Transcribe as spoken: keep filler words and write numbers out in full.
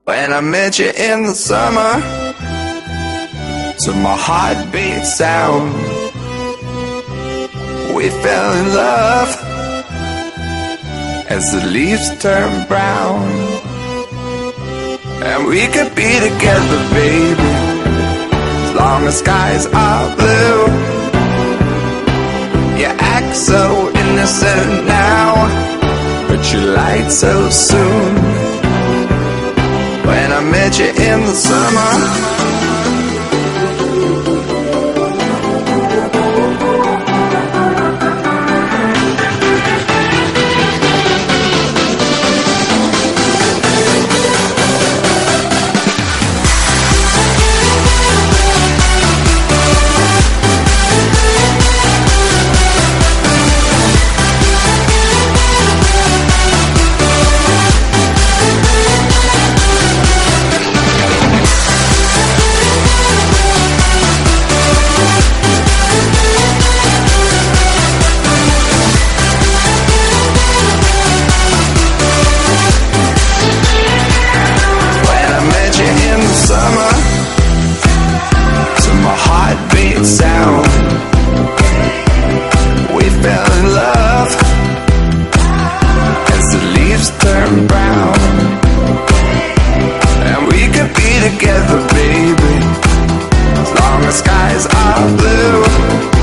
When I met you in the summer, to my heartbeat sound, we fell in love as the leaves turn brown. And we could be together, baby, as long as skies are blue. You act so innocent now, but you lied so soon. When I met you in the summer, sound, we fell in love as the leaves turn brown. And we could be together, baby, as long as skies are blue.